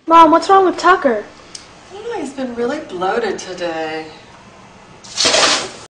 Mom, what's wrong with Tucker? I don't know, he's been really bloated today.